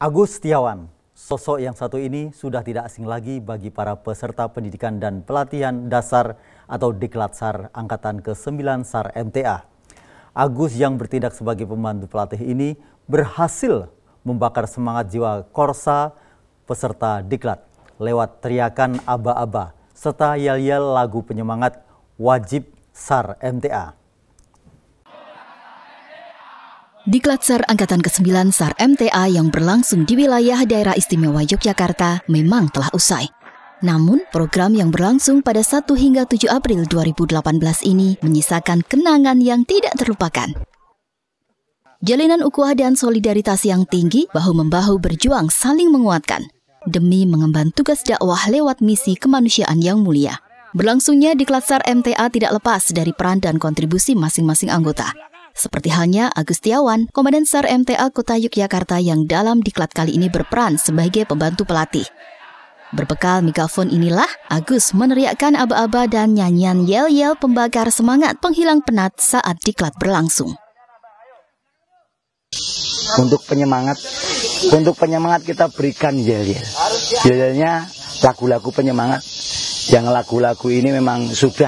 Agus Setiawan, sosok yang satu ini sudah tidak asing lagi bagi para peserta pendidikan dan pelatihan dasar atau Diklat-SAR Angkatan ke-9 SAR MTA. Agus yang bertindak sebagai pembantu pelatih ini berhasil membakar semangat jiwa korsa peserta Diklat lewat teriakan aba-aba serta yel-yel lagu penyemangat wajib SAR MTA. Diklat-SAR Angkatan ke-9 SAR MTA yang berlangsung di wilayah Daerah Istimewa Yogyakarta memang telah usai. Namun, program yang berlangsung pada 1 hingga 7 April 2018 ini menyisakan kenangan yang tidak terlupakan. Jalinan ukhuwah dan solidaritas yang tinggi, bahu-membahu berjuang saling menguatkan demi mengemban tugas dakwah lewat misi kemanusiaan yang mulia. Berlangsungnya Diklat-SAR MTA tidak lepas dari peran dan kontribusi masing-masing anggota. Seperti halnya Agus Setiawan, Komandan SAR MTA Kota Yogyakarta yang dalam Diklat kali ini berperan sebagai pembantu pelatih. Berbekal megafon inilah, Agus meneriakkan aba-aba dan nyanyian yel-yel pembakar semangat penghilang penat saat Diklat berlangsung. Untuk penyemangat kita berikan yel-yel. Yel-yelnya lagu-lagu penyemangat. Yang lagu-lagu ini memang sudah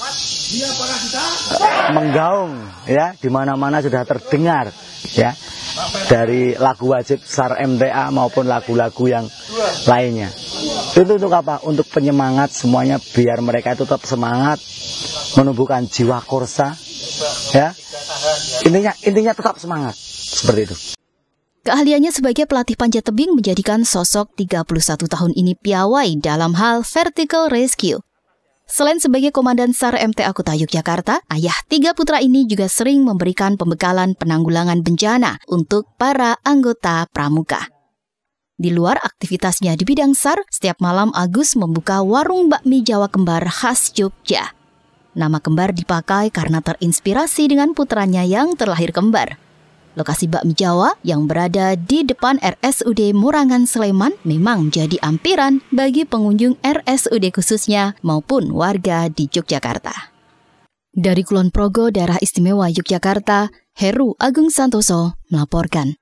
menggaung ya, di mana-mana sudah terdengar ya, dari lagu wajib SAR MTA maupun lagu-lagu yang lainnya. Itu untuk apa? Untuk penyemangat semuanya, biar mereka itu tetap semangat, menumbuhkan jiwa korsa ya. Intinya tetap semangat seperti itu. Keahliannya sebagai pelatih panjat tebing menjadikan sosok 31 tahun ini piawai dalam hal vertical rescue. Selain sebagai Komandan SAR MTA Kota Yogyakarta, ayah 3 putra ini juga sering memberikan pembekalan penanggulangan bencana untuk para anggota pramuka. Di luar aktivitasnya di bidang SAR, setiap malam Agus membuka warung bakmi Jawa kembar khas Jogja. Nama kembar dipakai karena terinspirasi dengan putranya yang terlahir kembar. Lokasi bakmi Jawa yang berada di depan RSUD Murangan Sleman memang menjadi ampiran bagi pengunjung RSUD khususnya maupun warga di Yogyakarta. Dari Kulon Progo, Daerah Istimewa Yogyakarta, Heru Agung Santoso melaporkan.